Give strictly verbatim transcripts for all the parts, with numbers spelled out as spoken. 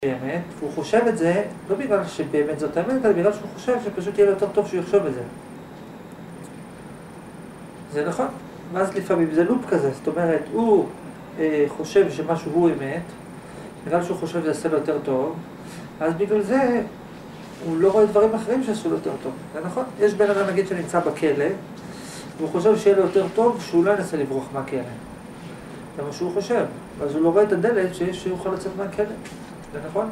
באמת, והוא חושב את זה, לא בגלל שבאמת זאת האמת, אלא בגלל שהוא חושב שפשוט יהיה לו יותר טוב שהוא יחשוב את זה. זה נכון? ואז לפעמים זה לופ כזה, זאת אומרת, הוא אה, חושב שמשהו הוא אמת, בגלל שהוא חושב שזה יעשה לו יותר טוב, אז בגלל זה הוא לא רואה דברים אחרים שעשו לו יותר טוב. זה נכון? יש בן אדם נגיד שנמצא בכלא, והוא חושב שיהיה לו יותר טוב שהוא לא ינסה לברוח מהכלא. זה מה שהוא חושב. אז הוא לא רואה את הדלת שיש שיוכל לצאת מהכלא. זה נכון?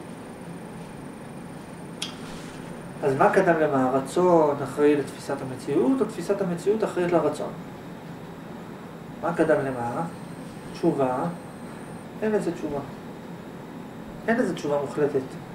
אז מה קדם למה? הרצון אחראי לתפיסת המציאות, או תפיסת המציאות אחראית לרצון? מה קדם למה? תשובה. אין איזה תשובה. אין איזה תשובה מוחלטת.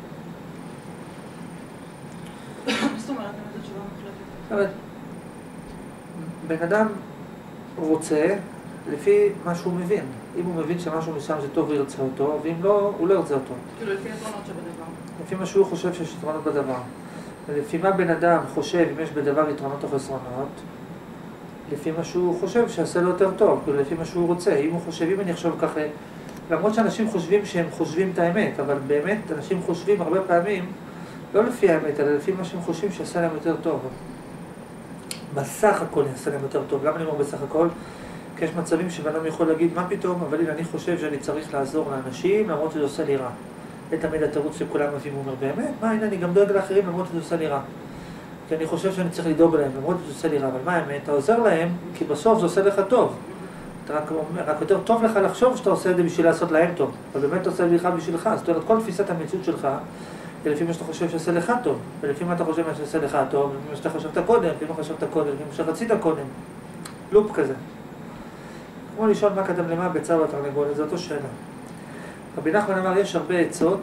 מה זאת אומרת, אין איזה תשובה מוחלטת? זאת אומרת, בן אדם רוצה לפי מה שהוא מבין. אם הוא מבין שמשהו מסוים זה טוב, הוא ירצה אותו, ואם לא, הוא לא ירצה אותו. כאילו, לפי היתרונות שבדבר. לפי מה שהוא חושב שיש יתרונות בדבר. ולפי מה בן אדם חושב אם יש בדבר יתרונות או חסרונות, לפי מה שהוא חושב שיעשה לו יותר טוב, כאילו לפי מה שהוא רוצה. אם הוא חושב, אם אני אחשוב ככה, למרות שאנשים חושבים שהם חושבים את האמת, אבל באמת אנשים חושבים הרבה פעמים, לא לפי האמת, אלא לפי מה שהם חושבים שיעשה להם יותר טוב. בסך הכל יעשה להם יותר טוב. למה אני אומר בסך הכל? כי יש מצבים שבן יכול להגיד, מה פתאום, אבל הנה, אני חושב שאני צריך לעזור לאנשים, למרות שזה עושה לי רע. זה תמיד התירוץ שכולם מביאים, הוא אומר, באמת? מה, הנה, אני גם דואג לאחרים, למרות שזה עושה לי רע. כי אני חושב שאני צריך לדאוג להם, למרות שזה עושה לי רע. אבל מה האמת? אתה עוזר להם, כי בסוף זה עושה לך טוב. אתה רק אומר, רק יותר טוב לך לחשוב שאתה עושה את זה בשביל לעשות להם טוב. אבל באמת אתה עושה לך בשבילך. זאת אומרת, כל תפיסת המציאות שלך, היא לפי מה שאתה חושב שעושה לך טוב. ולפי מה אתה חושב שעושה לך טוב, לפי מה שאתה חשבת קודם, לפי מה חשבת קודם, לפי מה שרצית קודם. לופ כזה. כמו לשאול מה קדם למה ביצה והתרנגולת, זו אותו שאלה. רבי נחמן אמר, יש הרבה עצות,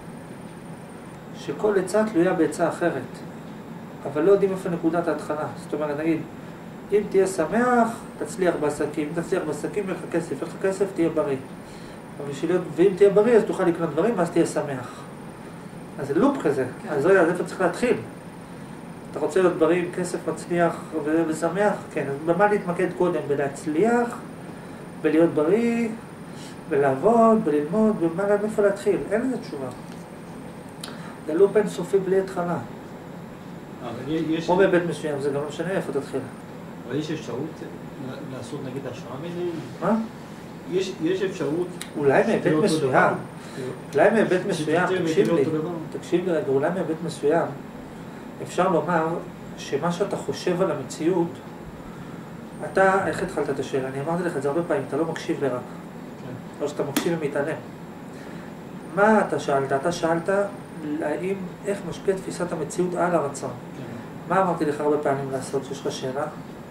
שכל עצה תלויה בעצה אחרת, אבל לא יודעים איפה נקודת ההתחלה. זאת אומרת, נגיד, אם תהיה שמח, תצליח בעסקים, אם תצליח בעסקים, יהיה לך כסף, יהיה לך כסף, תהיה בריא. ואם תהיה בריא, אז תוכל לקנות דברים, אז תהיה שמח. אז זה לופ כזה, אז זה איפה צריך להתחיל. אתה רוצה להיות בריא עם כסף מצליח ושמח? כן, אז במה להתמקד קודם? בלהצליח, בלהיות בריא, בלעבוד, בללמוד, במה איפה להתחיל? אין לזה תשובה. זה לופ אינסופי בלי התחלה. או בבית מסוים, זה גם לא משנה איפה תתחיל. אבל יש אפשרות לעשות נגיד השוואה ביניהם? מה? יש אפשרות... אולי מהיבט מסוים. אולי מהיבט מסוים, תקשיב לי, תקשיב לי רגע, אולי מהיבט מסוים, אפשר לומר שמה שאתה חושב על המציאות, אתה, איך התחלת את השאלה? אני אמרתי לך את זה הרבה פעמים, אתה לא מקשיב לי רק. או שאתה מקשיב ומתעלם. מה אתה שאלת? אתה שאלת האם, איך משפיע תפיסת המציאות על הרצון. מה אמרתי לך הרבה פעמים לעשות שיש לך שאלה?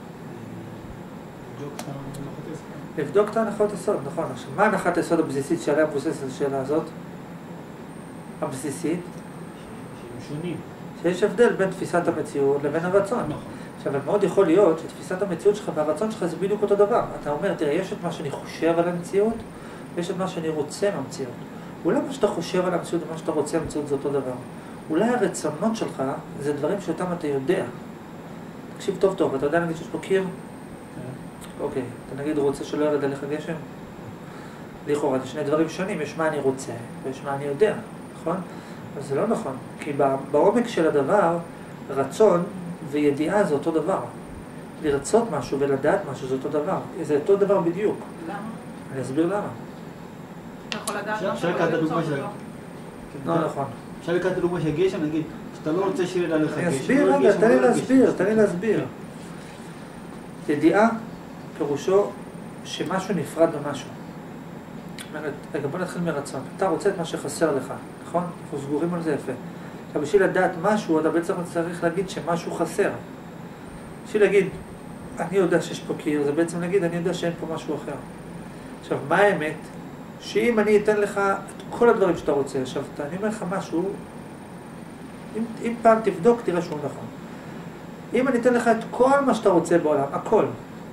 לבדוק את ההנחות יסוד, נכון. עכשיו, מה הנחת היסוד הבסיסית שעליה מבוססת השאלה הזאת? הבסיסית? שהם שונים. שיש הבדל בין תפיסת המציאות לבין הרצון. נכון. עכשיו, מאוד יכול להיות שתפיסת המציאות שלך והרצון שלך זה בדיוק אותו דבר. אתה אומר, תראה, יש את מה שאני חושב על המציאות, ויש את מה שאני רוצה מהמציאות. אולי מה שאתה חושב על המציאות ומה שאתה רוצה מהמציאות זה אותו דבר. אולי הרצונות שלך זה דברים שאותם אתה יודע. תקשיב טוב טוב, אתה יודע נגיד שיש פה קיר? אוקיי, אתה נגיד רוצה שלא ירד עליך גשם? לכאורה, זה שני דברים שונים, יש מה אני רוצה ויש מה אני יודע, נכון? אז זה לא נכון, כי בעומק של הדבר, רצון וידיעה זה אותו דבר. לרצות משהו ולדעת משהו זה אותו דבר, זה אותו דבר בדיוק. למה? אני אסביר למה. אתה יכול לדעת אפשר לקחת את הדוגמה של... לא נכון. אפשר לקחת את הדוגמה של גשם, נגיד, שאתה לא רוצה שירד עליך גשם. אני אסביר רגע, תן לי להסביר, תן לי להסביר. ידיעה פירושו שמשהו נפרד ממשהו. רגע, בוא נתחיל מרצון. אתה רוצה את מה שחסר לך, נכון? אנחנו סגורים על זה יפה. עכשיו, בשביל לדעת משהו, אתה בעצם צריך להגיד שמשהו חסר. בשביל להגיד, אני יודע שיש פה קיר, זה בעצם להגיד, אני יודע שאין פה משהו אחר. עכשיו, מה האמת? שאם אני אתן לך את כל הדברים שאתה רוצה, עכשיו, אני אומר לך משהו, אם, אם פעם תבדוק, תראה שהוא נכון. אם אני אתן לך את כל מה שאתה רוצה בעולם, הכל,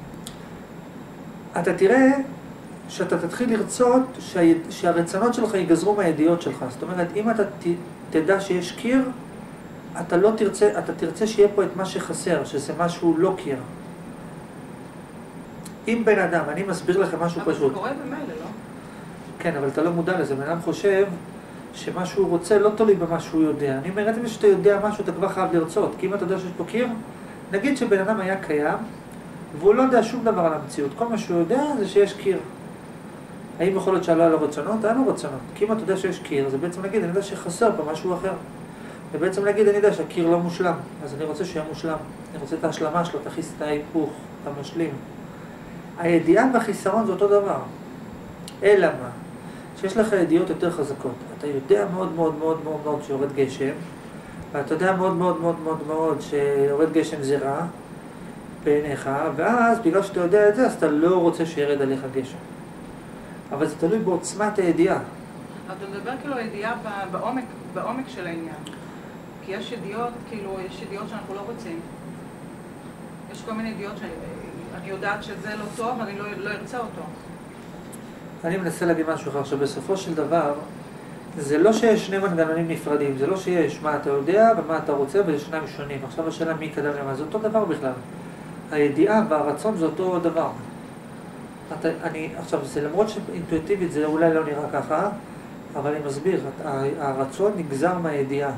אתה תראה שאתה תתחיל לרצות שה, שהרצונות שלך ייגזרו מהידיעות שלך. זאת אומרת, אם אתה ת, תדע שיש קיר, אתה לא תרצה, אתה תרצה שיהיה פה את מה שחסר, שזה משהו לא קיר. אם בן אדם, אני מסביר לכם משהו אבל פשוט. אבל זה קורה במילא, לא? כן, אבל אתה לא מודע לזה. בן אדם חושב שמה שהוא רוצה לא תלוי במה שהוא יודע. אני אומר, אם שאתה יודע משהו, אתה כבר חייב לרצות. כי אם אתה יודע שיש פה קיר, נגיד שבן אדם היה קיים, והוא לא יודע שום דבר על המציאות. כל מה שהוא יודע זה שיש קיר. האם יכול להיות שלא היה לו רצונות? היה לו רצונות. כי אם אתה יודע שיש קיר, זה בעצם להגיד, אני יודע שחסר פה משהו אחר. ובעצם להגיד, אני יודע שהקיר לא מושלם, אז אני רוצה שיהיה מושלם. אני רוצה את ההשלמה שלו, תכניס את ההיפוך, את המשלים. הידיעה והחיסרון זה אותו דבר. אלא מה? שיש לך ידיעות יותר חזקות. אתה יודע מאוד מאוד מאוד מאוד מאוד שיורד גשם, ואתה יודע מאוד מאוד מאוד מאוד מאוד שיורד גשם זה רע בעיניך, ואז בגלל שאתה יודע את זה, אז אתה לא רוצה שירד עליך גשם. אבל זה תלוי בעוצמת הידיעה. אתה מדבר כאילו הידיעה בעומק, בעומק של העניין. כי יש ידיעות, כאילו, יש ידיעות שאנחנו לא רוצים. יש כל מיני ידיעות שאני יודעת שזה לא טוב, אני לא, לא ארצה אותו. אני מנסה להגיד משהו אחר, שבסופו של דבר, זה לא שיש שני מנגנונים נפרדים, זה לא שיש מה אתה יודע ומה אתה רוצה, וזה שניים שונים. עכשיו השאלה מי קדם למה, זה אותו דבר בכלל. הידיעה והרצון זה אותו דבר. אתה, אני, עכשיו, זה למרות שאינטואיטיבית זה אולי לא נראה ככה, אבל אני מסביר, הרצון נגזר מהידיעה.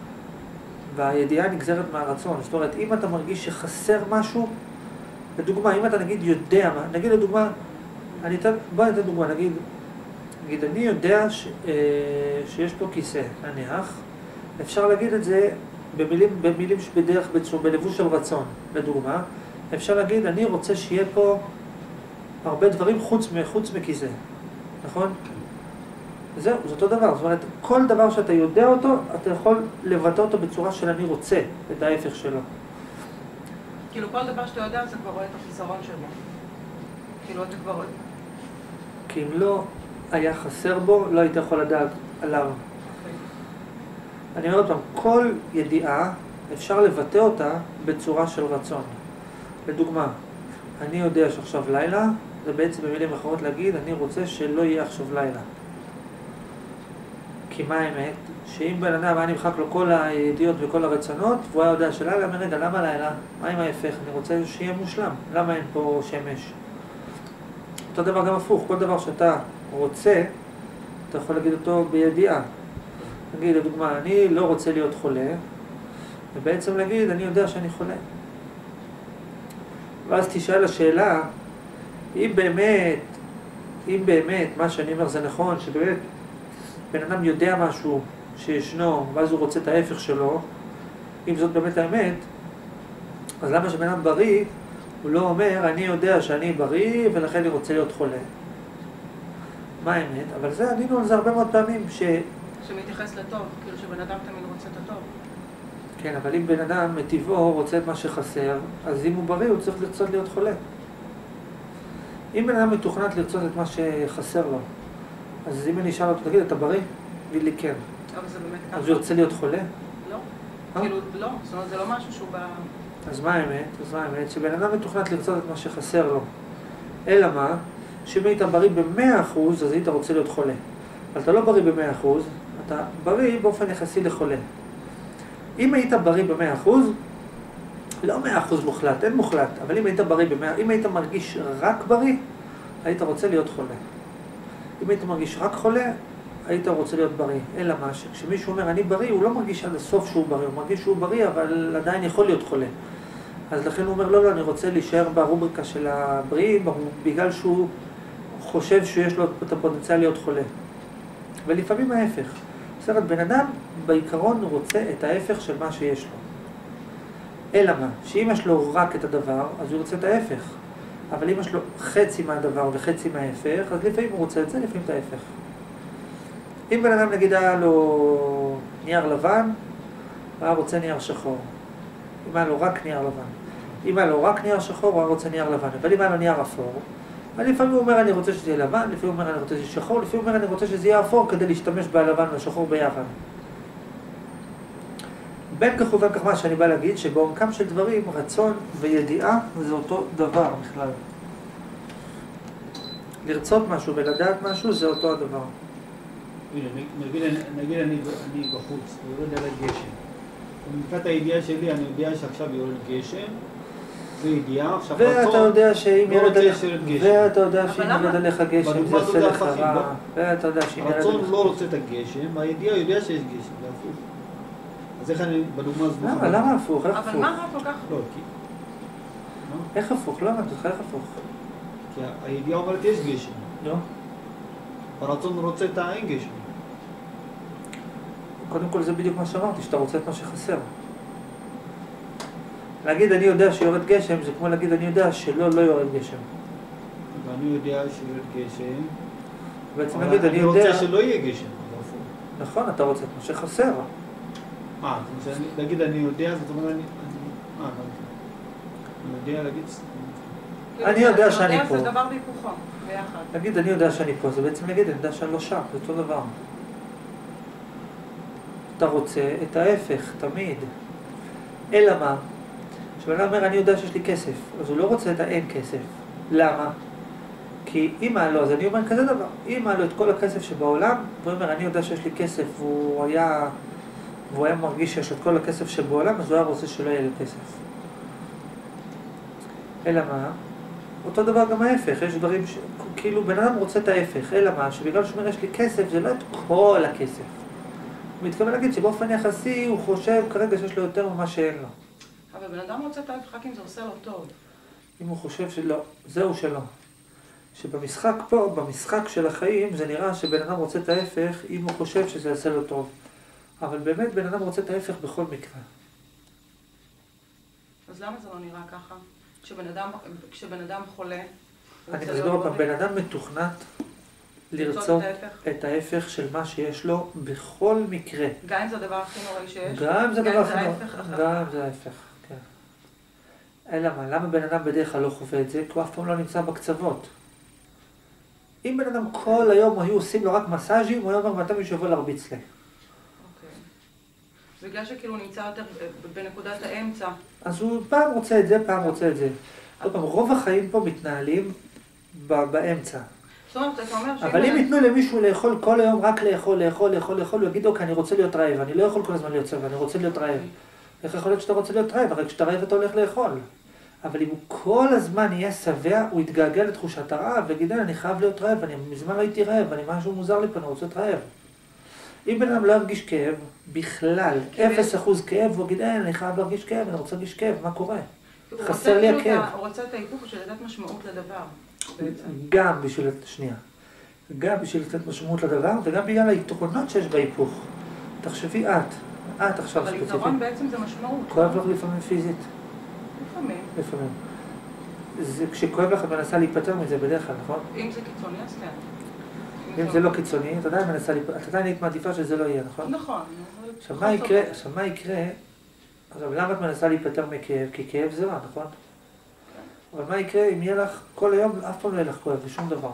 והידיעה נגזרת מהרצון. זאת אומרת, אם אתה מרגיש שחסר משהו, לדוגמה, אם אתה נגיד יודע מה, נגיד לדוגמה, אני אתן, בוא ניתן דוגמה, נגיד, נגיד, אני יודע ש, אה, שיש פה כיסא, נניח, אפשר להגיד את זה במילים, במילים שבדרך, בצור, בלבוש של רצון, לדוגמה, אפשר להגיד, אני רוצה שיהיה פה הרבה דברים חוץ, חוץ מכיסא, נכון? זהו, זה אותו דבר, זאת אומרת, כל דבר שאתה יודע אותו, אתה יכול לבטא אותו בצורה של אני רוצה, את ההפך שלו. כאילו כל דבר שאתה יודע, זה כבר רואה את החיסרון שלו. כאילו אתה כבר רואה. כי אם לא היה חסר בו, לא היית יכול לדעת עליו. Okay. אני אומר עוד פעם, כל ידיעה אפשר לבטא אותה בצורה של רצון. לדוגמה, אני יודע שעכשיו לילה, זה בעצם במילים אחרות להגיד, אני רוצה שלא יהיה עכשיו לילה. כי מה האמת? שאם בן אדם היה נמחק לו כל הידיעות וכל הרצונות, והוא היה יודע שלילה, אומר רגע, למה לילה? מה עם ההפך? אני רוצה שיהיה מושלם. למה אין פה שמש? אותו דבר גם הפוך, כל דבר שאתה רוצה, אתה יכול להגיד אותו בידיעה. נגיד, לדוגמה, אני לא רוצה להיות חולה, ובעצם להגיד, אני יודע שאני חולה. ואז תשאל השאלה, אם באמת, אם באמת, מה שאני אומר זה נכון, שבאמת בן אדם יודע משהו שישנו, ואז הוא רוצה את ההפך שלו, אם זאת באמת האמת, אז למה שבן אדם בריא, הוא לא אומר, אני יודע שאני בריא ולכן אני רוצה להיות חולה. מה האמת? אבל זה, ענינו על זה הרבה מאוד פעמים, ש... שמתייחס לטוב, כאילו שבן אדם תמיד רוצה את הטוב. כן, אבל אם בן אדם מטבעו רוצה את מה שחסר, אז אם הוא בריא הוא צריך לרצות להיות חולה. אם בן אדם מתוכנת לרצות את מה שחסר לו, אז אם אני אשאל אותו, תגיד, אתה בריא? תגיד לי כן. אבל זה באמת ככה. אז הוא ירצה להיות חולה? לא. כאילו, לא. זאת אומרת, זה לא משהו שהוא בא... אז מה האמת? אז מה האמת? שבן אדם מתוכנת לרצות את מה שחסר לו. אלא מה? שאם היית בריא ב-מאה אחוז, אז היית רוצה להיות חולה. אבל אתה לא בריא ב-מאה אחוז, אתה בריא באופן יחסי לחולה. אם היית בריא ב-מאה אחוז, לא מאה אחוז מוחלט, אין מוחלט, אבל אם היית בריא ב-מאה, אם היית מרגיש רק בריא, היית רוצה להיות חולה. אם היית מרגיש רק חולה, היית רוצה להיות בריא. אלא מה? שכשמישהו אומר אני בריא, הוא לא מרגיש עד הסוף שהוא בריא, הוא מרגיש שהוא בריא, אבל עדיין יכול להיות חולה. אז לכן הוא אומר, לא, לא, אני רוצה להישאר ברובריקה של הבריאים, בגלל שהוא חושב שיש לו את הפוטנציאל להיות חולה. ולפעמים ההפך. זאת אומרת, בן אדם בעיקרון רוצה את ההפך של מה שיש לו. אלא מה? שאם יש לו רק את הדבר, אז הוא רוצה את ההפך. אבל אם יש לו חצי מהדבר וחצי מההפך, אז לפעמים הוא רוצה את זה, לפעמים את ההפך. אם בן אדם נגיד היה לו נייר לבן, הוא היה רוצה נייר שחור. אם היה לו רק נייר לבן. אם היה לו רק נייר שחור, הוא היה רוצה נייר לבן. אבל אם היה לו נייר אפור, לפעמים הוא אומר אני רוצה שזה יהיה לבן, לפעמים הוא אומר אני רוצה שזה שחור, לפעמים הוא אומר אני רוצה שזה יהיה אפור כדי להשתמש בלבן והשחור ביחד. בין כך ובין כך מה שאני בא להגיד, שבעומקם של דברים, רצון וידיעה זה אותו דבר בכלל. לרצות משהו ולדעת משהו זה אותו הדבר. נגיד, נגיד אני, אני בחוץ, יורד על הגשם. ומבחינת הידיעה שלי, אני יודע שעכשיו יורד גשם, זה ידיעה, עכשיו ואתה יודע שאם לא ירד רוצה עליך, שירד גשם. ואתה יודע שאם אבל ירד למה? עליך גשם זה בדוגמה עושה הזאת לך הפכים, רע, לא? ואתה יודע שאם ירד הרצון עליך... לא רוצה את הגשם, הידיעה יודע שיש גשם, זה הפוך. אז איך אני בדוגמה הזאת... למה? למה הפוך? איך אבל הפוך? מה רע כל כך? לא, כי... לא? איך הפוך? לא הבנתי אותך, איך הפוך? כי הידיעה אומרת יש גשם. נו? הרצון רוצה את האין גשם. קודם כל זה בדיוק מה שאמרתי, שאתה רוצה את מה שחסר. להגיד אני יודע שיורד גשם, זה כמו להגיד אני יודע שלא, לא יורד גשם. ואני יודע שיורד גשם, בעצם אבל להגיד אני אני יודע... רוצה שלא יהיה גשם. זה הפוך. נכון, אתה רוצה את מה שחסר. אה, זאת אומרת, להגיד אני יודע, זאת אומרת, אני... אני- אה, הבנתי. אני יודע להגיד... אני כאילו, יודע אתה שאני יודע, פה. זה דבר והיפוכו, ביחד. להגיד אני יודע שאני פה, זה בעצם להגיד אני יודע שאני לא שם, זה אותו דבר. אתה רוצה את ההפך, תמיד. אלא מה? כשבן אדם אומר אני יודע שיש לי כסף, אז הוא לא רוצה את האין כסף. למה? כי אם היה לו, אז אני אומר כזה דבר, אם היה לו את כל הכסף שבעולם, הוא אומר אני יודע שיש לי כסף, והוא היה, והוא היה מרגיש שיש לו את כל הכסף שבעולם, אז הוא היה רוצה שלא יהיה לו כסף. אלא מה? אותו דבר גם ההפך, יש דברים ש... כאילו בן אדם רוצה את ההפך, אלא מה? שבגלל שהוא אומר יש לי כסף, זה לא את כל הכסף. הוא מתכוון להגיד שבאופן יחסי הוא חושב כרגע שיש לו יותר ממה שאין לו. אבל בן אדם רוצה את ההפך רק אם זה עושה לו טוב. אם הוא חושב שלא, זהו שלא. שבמשחק פה, במשחק של החיים, זה נראה שבן אדם רוצה את ההפך אם הוא חושב שזה יעשה לו טוב. אבל באמת בן אדם רוצה את ההפך בכל מקרה. אז למה זה לא נראה ככה? כשבן אדם, כשבן אדם חולה... אני רוצה מסביר להיות עוד פעם, בריא, בן אדם מתוכנת לרצות לרצות את ההפך? את ההפך של מה שיש לו בכל מקרה. גם אם זה הדבר הכי נוראי שיש? גם אם זה דבר הכי נורא, ההפך, אחר. גם אם זה ההפך, כן. אלא מה, למה בן אדם בדרך כלל לא חווה את זה? כי הוא אף פעם לא נמצא בקצוות. אם בן אדם כל היום היו עושים לו רק מסאז'ים, הוא היה אומר מתי מישהו יבוא להרביץ לי. אוקיי. בגלל שכאילו הוא נמצא יותר בנקודת האמצע. אז הוא פעם רוצה את זה, פעם רוצה את זה. עוד פעם, רוב החיים פה מתנהלים ב- באמצע. זאת אומרת, אתה אומר שאם... אבל אם ייתנו למישהו לאכול כל היום, רק לאכול, לאכול, לאכול, לאכול, הוא יגיד, אוקיי, אני רוצה להיות רעב, אני לא יכול כל הזמן להיות שבע, אני רוצה להיות רעב. איך יכול להיות שאתה רוצה להיות רעב? הרי כשאתה רעב אתה הולך לאכול. אבל אם הוא כל הזמן יהיה שבע, הוא יתגעגע לתחושת הרעב, ויגיד, אני חייב להיות רעב, אני מזמן לא הייתי רעב, אני משהו מוזר לי פה, אני רוצה להיות רעב. אם בן אדם לא ירגיש כאב, בכלל, אפס אחוז כאב, הוא יגיד, אני חייב להרגיש כאב, אני רוצה להרגיש כאב, מה קורה? חסר לי הכאב. הוא רוצה את ההיפוך של לתת משמעות לדבר, בעצם. גם בשביל, שנייה, גם בשביל לתת משמעות לדבר, וגם בגלל היתרונות שיש בהיפוך. תחשבי את, את עכשיו אבל ספציפית. יתרון בעצם זה משמעות. כואב לך לפעמים פיזית? לפעמים. לפעמים. זה, כשכואב לך את מנסה להיפטר מזה בדרך כלל, נכון? אם זה קיצוני, אז כן. אם זה לא קיצוני, אתה עדיין מנסה להיפטר, אתה עדיין היית מעדיפה שזה לא יהיה, נכון? נכון. עכשיו מה יקרה, עכשיו מה יקרה, עכשיו למה את מנסה להיפטר מכאב? כי כאב זה רע, נכון? אבל מה יקרה אם יהיה לך, כל היום אף פעם לא יהיה לך כואב ושום דבר.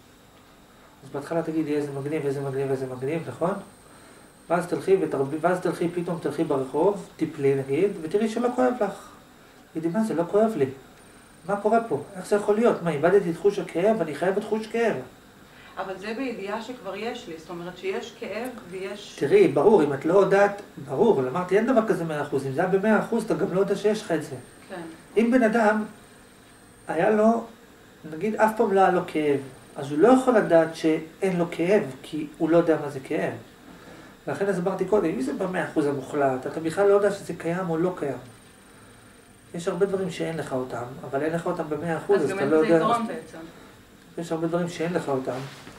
אז בהתחלה תגידי איזה מגניב, איזה מגניב, איזה מגניב, נכון? ואז תלכי ותרבי, ואז תלכי, פתאום תלכי ברחוב, תיפלי נגיד, ותראי שלא כואב לך. תגידי, מה זה לא כואב לי? מה קורה פה? איך זה יכול להיות? מה, איבדתי את חוש הכאב? אני חייבת חוש כאב. אבל זה בידיעה שכבר יש לי, זאת אומרת שיש כאב ויש... תראי, ברור, אם את לא יודעת, ברור, אמרתי, אין דבר כזה מאה אחוז, אם זה היה במאה אחוז, אתה גם לא יודע שיש לך את זה. כן. אם בן אדם, היה לו, נגיד, אף פעם לא היה לו כאב, אז הוא לא יכול לדעת שאין לו כאב, כי הוא לא יודע מה זה כאב. ולכן הסברתי קודם, אם זה במאה אחוז המוחלט, אתה בכלל לא יודע שזה קיים או לא קיים. יש הרבה דברים שאין לך אותם, אבל אין לך אותם במאה אחוז, אז, אז אתה לא יודע... אז גם אין בזה יתרון בעצם. יש הרבה דברים שאין לך אותם,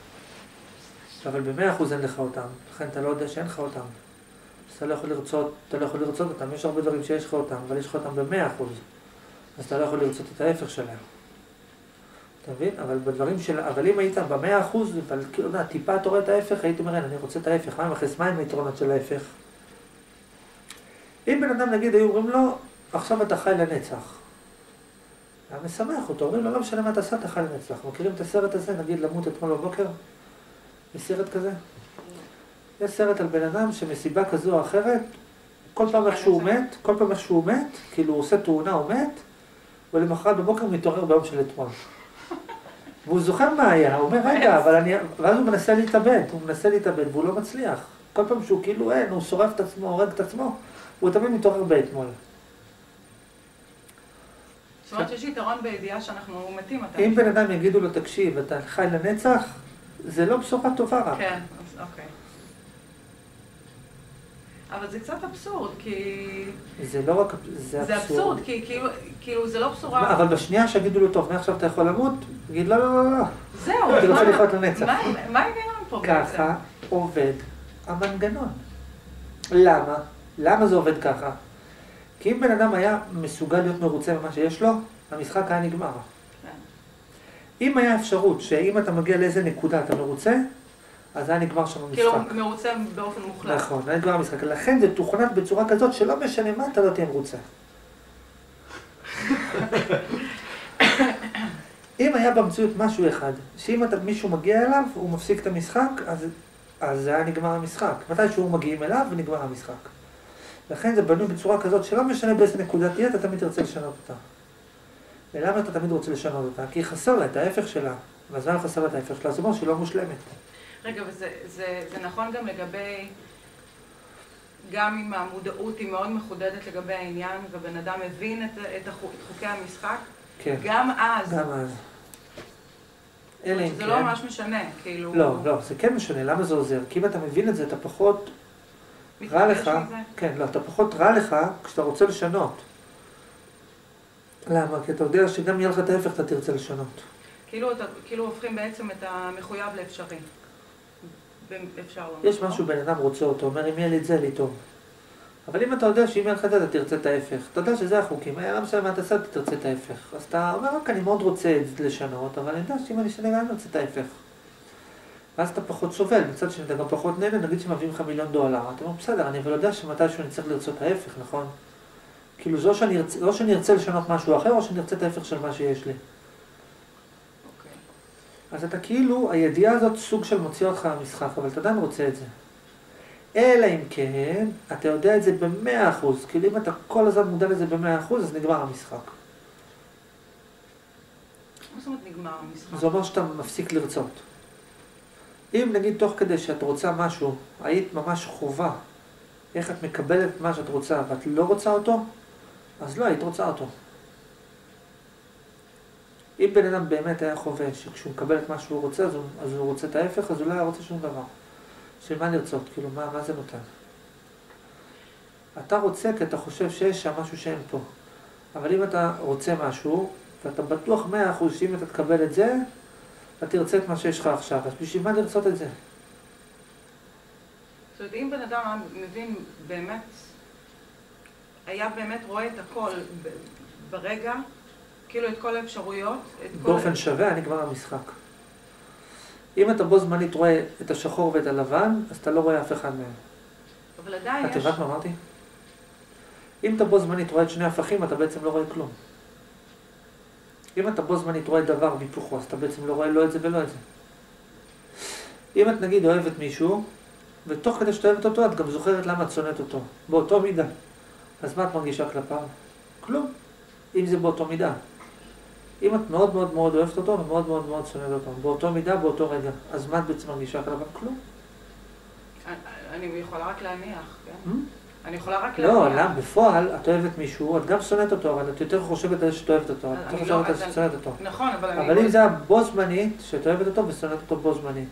אבל במאה אחוז אין לך אותם, לכן אתה לא יודע שאין לך אותם. אז אתה לא יכול לרצות, אתה לא יכול לרצות אותם, יש הרבה דברים שיש לך אותם, אבל יש לך אותם במאה אחוז. אז אתה לא יכול לרצות את ההפך שלהם. אתה מבין? אבל בדברים של... אבל אם היית במאה אחוז, אבל כאילו, טיפה אתה רואה את ההפך, היית אומר, אני רוצה את ההפך, מה עם החס, מה עם היתרונות של ההפך? אם בן אדם נגיד, היו אומרים לו, עכשיו אתה חי לנצח. היה משמח אותו, אומרים לו, לא משנה מה אתה עשה, אתה חי לנצח. מכירים את הסרט הזה, נגיד למות אתמול בבוקר? יש סרט כזה? יש סרט על בן אדם שמסיבה כזו או אחרת, כל פעם איך שהוא מת, כל פעם איך שהוא מת, כאילו הוא עושה תאונה, הוא מת, ולמחרת בבוקר הוא מתעורר ביום של אתמול. והוא זוכר מה היה, הוא אומר, רגע, אבל אני... ואז הוא מנסה להתאבד, הוא מנסה להתאבד, והוא לא מצליח. כל פעם שהוא כאילו אין, הוא שורף את עצמו, הורג את עצמו, הוא תמיד מתעורר באתמול. זאת אומרת שיש יתרון בידיעה שאנחנו מתים מתי. אם בן אדם יגידו לו, תקשיב, אתה חי לנצח, זה לא בשורה טובה רק. כן, אז אוקיי. אבל זה קצת אבסורד, כי... זה לא רק, זה אבסורד. זה אבסורד, כי כאילו, כאילו זה לא בשורה... אבל בשנייה שיגידו לו, טוב, מעכשיו אתה יכול למות, תגיד, לא, לא, לא, לא. זהו, אתה רוצה לחיות לנצח. מה ההיגיון פה בעצם? ככה עובד המנגנון. למה? למה זה עובד ככה? כי אם בן אדם היה מסוגל להיות מרוצה ממה שיש לו, המשחק היה נגמר. אם היה אפשרות שאם אתה מגיע לאיזה נקודה אתה מרוצה, אז היה נגמר שם המשחק. כאילו מרוצה באופן מוחלט. נכון, היה נגמר המשחק. לכן זה תוכנת בצורה כזאת שלא משנה מה, אתה לא תהיה מרוצה. אם היה במציאות משהו אחד, שאם אתה, מישהו מגיע אליו, הוא מפסיק את המשחק, אז, אז זה היה נגמר המשחק. מתי שהוא מגיעים אליו, ונגמר המשחק. לכן זה בנוי בצורה כזאת שלא משנה באיזה נקודה תהיה, אתה תמיד תרצה לשנות אותה. ולמה אתה תמיד רוצה לשנות אותה? כי חסר לה את ההפך שלה. ואז מה חסר לה את ההפך שלה? זה אומר שהיא לא מושלמת. רגע, וזה זה, זה נכון גם לגבי, גם אם המודעות היא מאוד מחודדת לגבי העניין, ובן אדם מבין את, את, החוק, את חוקי המשחק, כן. גם אז. גם אז. אלא אם זה כן. לא ממש משנה, כאילו... לא, לא, זה כן משנה. למה זה עוזר? כי אם אתה מבין את זה, אתה פחות רע לך. מזה? כן, לא, אתה פחות רע לך כשאתה רוצה לשנות. למה? כי אתה יודע שגם יהיה לך את ההפך, אתה תרצה לשנות. כאילו, אתה, כאילו הופכים בעצם את המחויב לאפשרי. אפשר לומר. יש משהו בן אדם רוצה אותו, אומר, אם יהיה לי את זה, לי טוב. אבל אם אתה יודע שאם יהיה לך את זה, אתה תרצה את ההפך. אתה יודע שזה החוקים. היה למה שאתה תעשה, אתה תרצה את ההפך. אז אתה אומר, רק אני מאוד רוצה את זה לשנות, אבל אני יודע שאם אני אשנה, אני רוצה את ההפך. ואז אתה פחות סובל, מצד שני אתה גם פחות נהנה, נגיד שמביאים לך מיליון דולר. אתה אומר, בסדר, אני אבל יודע שמתישהו אני צריך לרצות ההפך, נכון? כאילו, זו שאני ארצה, לא שאני ארצה לשנות משהו אחר, או שאני ארצה את ההפך של מה שיש לי. אז אתה כאילו, הידיעה הזאת סוג של מוציא אותך מהמשחק, אבל אתה עדיין רוצה את זה. אלא אם כן, אתה יודע את זה במאה אחוז, כאילו אם אתה כל הזמן מודע לזה במאה אחוז, אז נגמר המשחק. מה זאת אומרת נגמר המשחק? זה אומר שאתה מפסיק לרצות. אם נגיד תוך כדי שאת רוצה משהו, היית ממש חובה, איך את מקבלת מה שאת רוצה, ואת לא רוצה אותו, אז לא היית רוצה אותו. אם בן אדם באמת היה חווה שכשהוא מקבל את מה שהוא רוצה, אז הוא, אז הוא רוצה את ההפך, אז הוא לא היה רוצה שום דבר. של מה לרצות? כאילו, מה, מה זה נותן? אתה רוצה כי אתה חושב שיש שם משהו שאין פה. אבל אם אתה רוצה משהו, ואתה בטוח מאה אחוז שאם אתה תקבל את זה, אתה תרצה את מה שיש לך עכשיו. אז בשביל מה לרצות את זה? זאת אומרת, אם בן אדם מבין באמת, היה באמת רואה את הכל ברגע, כאילו את כל האפשרויות, את כל... באופן שווה, אני כבר המשחק. אם אתה בו זמנית רואה את השחור ואת הלבן, אז אתה לא רואה אף אחד מהם. אבל עדיין את יש... הבנת מה אמרתי? אם אתה בו זמנית רואה את שני הפכים, אתה בעצם לא רואה כלום. אם אתה בו זמנית רואה דבר והיפוכו, אז אתה בעצם לא רואה לא את זה ולא את זה. אם את נגיד אוהבת מישהו, ותוך כדי שאת אוהבת אותו, את גם זוכרת למה את שונאת אותו. באותו מידה. אז מה את מרגישה כלפיו? כלום. אם זה באותו מידה. אם את מאוד מאוד מאוד אוהבת אותו, ומאוד מאוד מאוד שונאת אותו. באותו מידה, באותו רגע. אז מה את בעצם מרגישה כלפיו? כלום. אני יכולה רק להניח, כן? אני יכולה רק להניח. לא, למה? בפועל, את אוהבת מישהו, את גם שונאת אותו, אבל את יותר חושבת על זה שאת אוהבת אותו. את יותר חושבת על זה שאת שונאת אותו. נכון, אבל אני... אבל אם זה היה בו זמנית, שאת אוהבת אותו ושונאת אותו בו זמנית.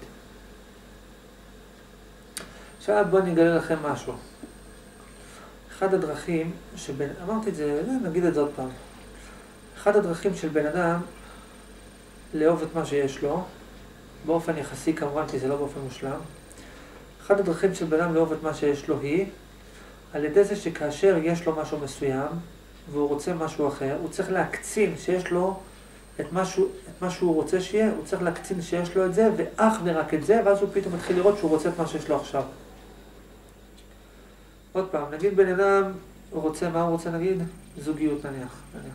עכשיו בואו אני אגלה לכם משהו. אחד הדרכים שבן... אמרתי את זה, נגיד את זה עוד פעם. אחד הדרכים של בן אדם לאהוב את מה שיש לו, באופן יחסי כמובן, כי זה לא באופן מושלם, אחד הדרכים של בן אדם לאהוב את מה שיש לו היא, על ידי זה שכאשר יש לו משהו מסוים, והוא רוצה משהו אחר, הוא צריך להקצין שיש לו את משהו, את מה שהוא רוצה שיהיה, הוא צריך להקצין שיש לו את זה, ואך ורק את זה, ואז הוא פתאום מתחיל לראות שהוא רוצה את מה שיש לו עכשיו. עוד פעם, נגיד בן אדם, הוא רוצה, מה הוא רוצה נגיד? זוגיות נניח. נניח.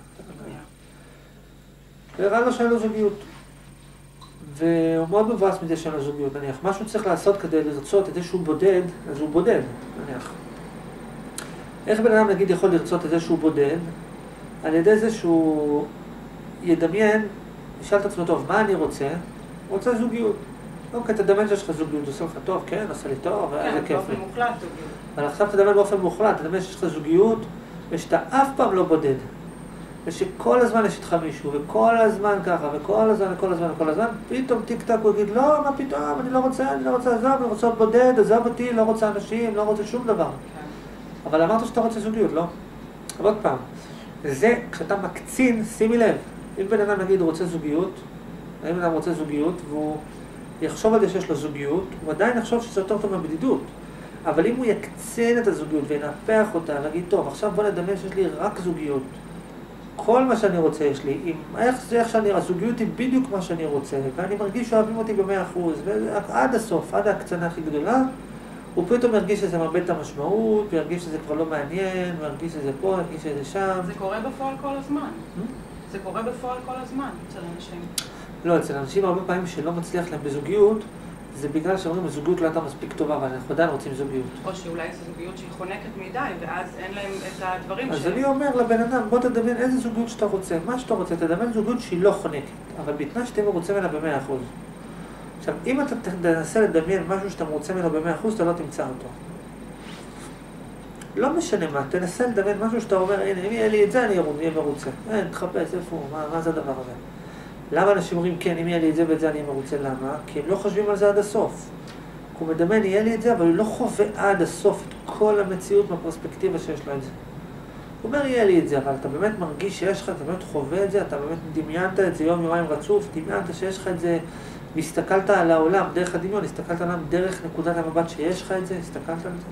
והראה לו שאין לו זוגיות. והוא מאוד מבאס מזה שאין לו זוגיות, נניח. מה שהוא צריך לעשות כדי לרצות את זה שהוא בודד, אז הוא בודד, נניח. איך בן אדם נגיד יכול לרצות את זה שהוא בודד? על ידי זה שהוא ידמיין, ישאל את עצמו, טוב, מה אני רוצה? הוא רוצה זוגיות. אוקיי, תדמיין שיש לך זוגיות, זה עושה לך טוב, כן, עשה לי טוב, איזה כיף לי. כן, באופן מוחלט זוגיות. אבל עכשיו תדמיין באופן מוחלט, תדמיין שיש לך זוגיות, ושאתה אף פעם לא בודד. ושכל הזמן יש איתך מישהו, וכל הזמן ככה, וכל הזמן, וכל הזמן, וכל הזמן, פתאום טיק טק הוא יגיד, לא, מה פתאום, אני לא רוצה, אני לא רוצה עזוב, אני רוצה להיות בודד, עזוב אותי, לא רוצה אנשים, לא רוצה שום דבר. אבל אמרת שאתה רוצה זוגיות, לא? אבל עוד פעם, זה, כשאתה מקצין, שימי לב, אם בן אדם נגיד רוצה זוגיות, אם בן אדם רוצה זוגיות, והוא יחשוב על זה שיש לו זוגיות, הוא עדיין יחשוב שזה יותר טוב מהבדידות. אבל אם הוא יקצין את הזוגיות וינפח אותה, להגיד, טוב, עכשיו בוא נדמיין שיש לי רק זוגיות. כל מה שאני רוצה יש לי, עם איך זה, איך שאני, הזוגיות היא בדיוק מה שאני רוצה, ואני מרגיש שאוהבים אותי במאה אחוז, ועד הסוף, עד ההקצנה הכי גדולה, הוא פתאום ירגיש שזה מאבד את המשמעות, וירגיש שזה כבר לא מעניין, וירגיש שזה פה, וירגיש שזה שם. זה קורה בפועל כל הזמן. זה קורה בפועל כל הזמן אצל אנשים. לא, אצל אנשים הרבה פעמים שלא מצליח להם בזוגיות, זה בגלל שאומרים, הזוגיות לא הייתה מספיק טובה, אבל אנחנו עדיין רוצים זוגיות. או שאולי זו זוגיות שהיא חונקת מדי, ואז אין להם את הדברים אז שהם... אני אומר לבן אדם, בוא תדמיין איזה זוגיות שאתה רוצה, מה שאתה רוצה, תדמיין זוגיות שהיא לא חונקת, אבל בתנאי שאתה רוצה ממנה במאה אחוז. עכשיו, אם אתה תנסה לדמיין משהו שאתה רוצה ממנו במאה אחוז, אתה לא תמצא אותו. לא משנה מה, תנסה לדמיין משהו שאתה אומר, הנה, אם יהיה לי את זה, אני אהיה מרוצה. אין, תחפש, איפה הוא, מה, מה זה הדבר הזה? למה אנשים אומרים, כן, אם יהיה לי את זה ואת זה, אני אהיה מרוצה, למה? כי הם לא חושבים על זה עד הסוף. הוא מדמיין, יהיה לי את זה, אבל הוא לא חווה עד הסוף את כל המציאות מהפרספקטיבה שיש לו את זה. הוא אומר, יהיה לי את זה, אבל אתה באמת מרגיש שיש לך, אתה באמת חווה את זה, אתה באמת דמיינת את זה יום יומיים רצוף, דמיינת שיש לך את זה, והסתכלת על העולם דרך הדמיון, הסתכלת עליו דרך נקודת המבט שיש לך את זה, הסתכלת על זה.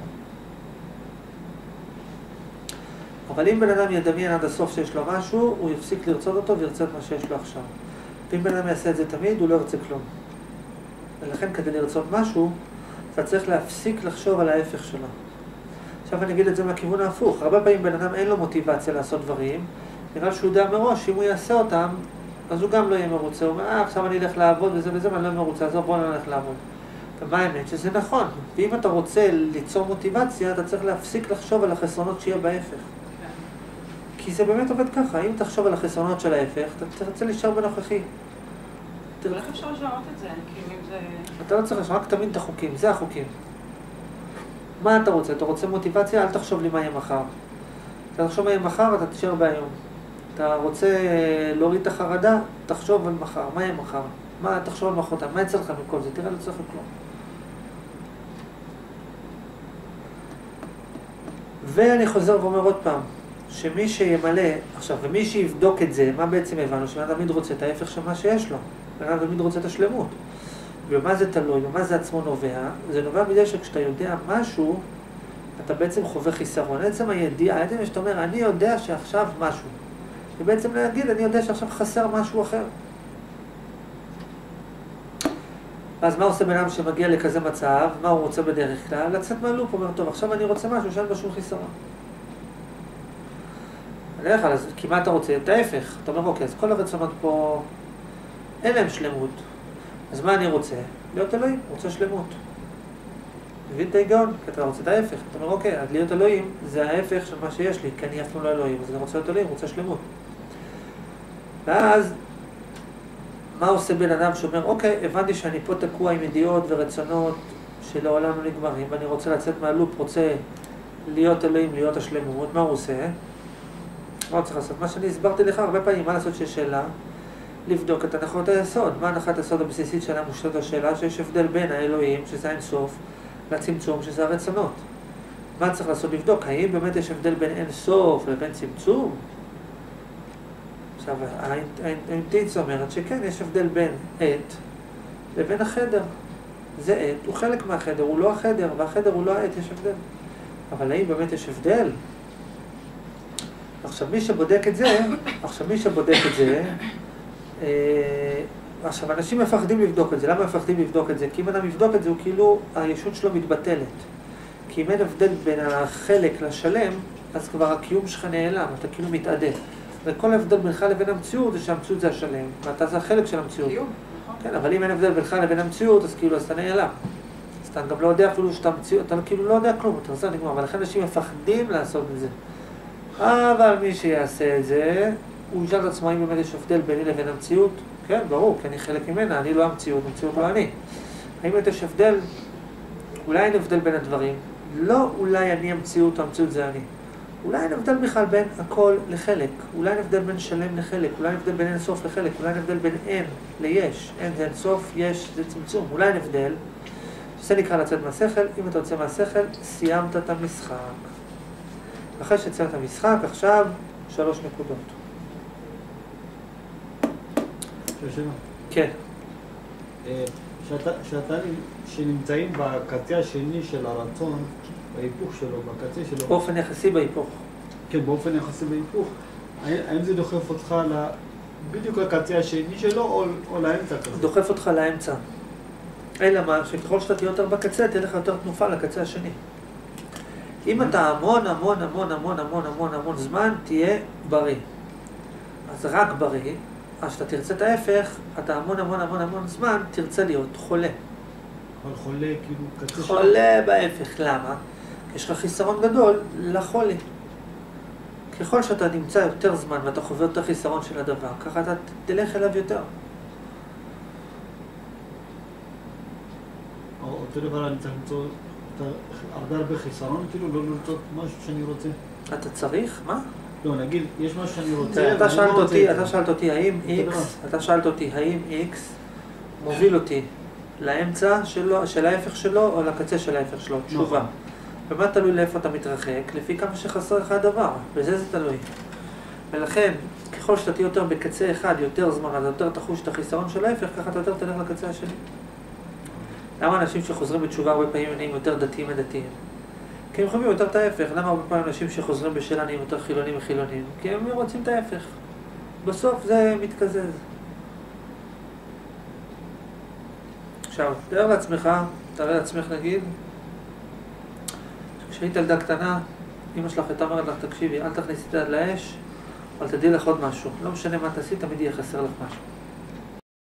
אבל אם בן אדם ידמיין עד הסוף שיש לו משהו, הוא יפסיק לרצות אותו וירצה את מה שיש לו עכשיו. ואם בן אדם יעשה את זה תמיד, הוא לא ירצה כלום. ולכן כדי לרצות משהו, אתה צריך להפסיק לחשוב על ההפך שלו. עכשיו אני אגיד את זה מהכיוון ההפוך. הרבה פעמים בן אדם אין לו מוטיבציה לעשות דברים, בגלל שהוא יודע מראש, אם הוא יעשה אותם, אז הוא גם לא יהיה מרוצה. הוא אומר, אה, עכשיו אני אלך לעבוד וזה וזה, ואני לא מרוצה, אז בוא נלך לעבוד. ומה האמת? שזה נכון. ואם אתה רוצה ליצור מוטיבציה, אתה צריך להפסיק לחשוב על החסרונות שיהיה בהפך. כי זה באמת עובד ככה. אם תחשוב על החסרונות של ההפך, אתה תרצה להישאר בנוכחי. אבל איך אפשר לשנות את זה? כאילו אם זה... אתה לא צריך לשנות, רק תמיד את החוקים. זה החוקים. מה אתה רוצה? אתה רוצה מוטיבציה? אל תחשוב לי מה יהיה מחר. אתה תחשוב מה יהיה מחר, אתה תישאר בהיום. אתה רוצה להוריד את החרדה? תחשוב על מחר. מה יהיה מחר? מה, תחשוב על מחרתיים. מה יצא לך מכל זה? תראה, לא צריך כלום. ואני חוזר ואומר עוד פעם, שמי שימלא, עכשיו, ומי שיבדוק את זה, מה בעצם הבנו? שבן תמיד רוצה את ההפך של מה שיש לו. בן תמיד רוצה את השלמות. ומה זה תלוי, ומה זה עצמו נובע? זה נובע בגלל שכשאתה יודע משהו, אתה בעצם חווה חיסרון. עצם הידיעה, עצם שאתה אומר, אני יודע שעכשיו משהו. ובעצם להגיד, אני יודע שעכשיו חסר משהו אחר. אז מה עושה בן אדם שמגיע לכזה מצב? מה הוא רוצה בדרך כלל? לצאת מהלופ, הוא אומר, טוב, עכשיו אני רוצה משהו שאין בו שום חיסרון. בדרך כלל, אז כמעט אתה רוצה את ההפך. אתה אומר, אוקיי, אז כל הרצונות פה, אין להם שלמות. אז מה אני רוצה? להיות אלוהים, רוצה שלמות. מבין את ההיגיון? כי אתה רוצה את ההפך. אתה אומר, אוקיי, אז להיות אלוהים זה ההפך של מה שיש לי, כי אני אף פעם לא אלוהים, אז אני רוצה להיות אלוהים, רוצה שלמות. ואז, מה עושה בן אדם שאומר, אוקיי, הבנתי שאני פה תקוע עם ידיעות ורצונות שלעולם לא נגמרים, ואני רוצה לצאת מהלופ, רוצה להיות אלוהים, להיות השלמות, מה הוא עושה? מה הוא צריך לעשות? מה שאני הסברתי לך הרבה פעמים, מה לעשות שיש שאלה? לבדוק את הנחות היסוד. מה הנחת היסוד הבסיסית שלה מושתת השאלה? שיש הבדל בין האלוהים, שזה אין סוף, לצמצום, שזה הרצונות. מה צריך לעשות? לבדוק, האם באמת יש הבדל בין אין סוף לבין צמצום? עכשיו, האינטואיציה אומרת שכן, יש הבדל בין עת לבין החדר. זה עת, הוא חלק מהחדר, הוא לא החדר, והחדר הוא לא העת, יש הבדל. אבל האם באמת יש הבדל? עכשיו, מי שבודק את זה, עכשיו, מי שבודק את זה, אה, עכשיו, אנשים מפחדים לבדוק את זה. למה מפחדים לבדוק את זה? כי אם אדם יבדוק את זה, הוא כאילו, הישות שלו מתבטלת. כי אם אין הבדל בין החלק לשלם, אז כבר הקיום שלך נעלם, אתה כאילו מתעדה. וכל ההבדל בינך לבין המציאות זה שהמציאות זה השלם, ואתה זה החלק של המציאות. קיום, נכון. כן, אבל אם אין הבדל בינך לבין המציאות, אז כאילו, אז אתה נעלם. אז אתה גם לא יודע אפילו שאתה המציאות, אתה כאילו לא יודע כלום, אתה עושה נגמר. אבל לכן אנשים מפחדים לעשות את זה. אבל מי שיעשה את זה, הוא ישאל את עצמו אם באמת יש הבדל ביני לבין המציאות. כן, ברור, כי אני חלק ממנה, אני לא המציאות, המציאות לא אני. האם יש הבדל? אולי אין הבדל בין הדברים. לא אולי אני המציאות, המציאות זה אני. אולי אין הבדל בכלל בין הכל לחלק, אולי אין הבדל בין שלם לחלק, אולי אין הבדל בין אין סוף לחלק, אולי אין הבדל בין אין ליש, אין זה אין סוף, יש זה צמצום, אולי אין הבדל. זה נקרא לצאת מהשכל. אם אתה יוצא מהשכל, סיימת את המשחק. אחרי שציינת את המשחק, עכשיו שלוש נקודות. שאלה. כן. שאתה, שאתה, שנמצאים בקצה השני של הרצון, בהיפוך שלו, בקצה שלו. באופן יחסי בהיפוך. כן, באופן יחסי בהיפוך. האם זה דוחף אותך ל... בדיוק לקצה השני שלו, או, או לאמצע כזה? דוחף אותך לאמצע. אלא מה, שככל שאתה תהיה יותר בקצה, תהיה לך יותר תנופה לקצה השני. אם אתה המון המון המון המון המון המון המון זמן, תהיה בריא. אז רק בריא, אז שאתה תרצה את ההפך, אתה המון המון המון המון זמן, תרצה להיות חולה. אבל חולה, כאילו, קצה שלו. חולה בהפך, למה? יש לך חיסרון גדול לחולי. ככל שאתה נמצא יותר זמן ואתה חווה יותר חיסרון של הדבר, ככה אתה תלך אליו יותר. אותו דבר אני צריך למצוא הרבה הרבה חיסרון, כאילו לא למצוא משהו שאני רוצה. אתה צריך? מה? לא, נגיד, יש משהו שאני רוצה. אתה שאלת אותי, אתה שאלת אותי האם X, אתה שאלת אותי האם X מוביל אותי לאמצע שלו, של ההפך שלו או לקצה של ההפך שלו, תשובה. ומה תלוי לאיפה אתה מתרחק? לפי כמה שחסר לך הדבר, בזה זה תלוי. ולכן, ככל שאתה תהיה יותר בקצה אחד, יותר זמן, אז יותר תחוש את החיסרון של ההפך, ככה אתה יותר תלך לקצה השני. למה אנשים שחוזרים בתשובה הרבה פעמים נהיים יותר דתיים מדתיים? כי הם חווים יותר את ההפך. למה הרבה פעמים אנשים שחוזרים בשאלה נהיים יותר חילונים וחילונים? כי הם רוצים את ההפך. בסוף זה מתקזז. עכשיו, תאר לעצמך, תאר לעצמך נגיד, כשהיית ילדה קטנה, אמא שלך הייתה אומרת לך, תקשיבי, אל תכניסי את היד לאש, אבל תדעי לך עוד משהו. לא משנה מה תעשי, תמיד יהיה חסר לך משהו.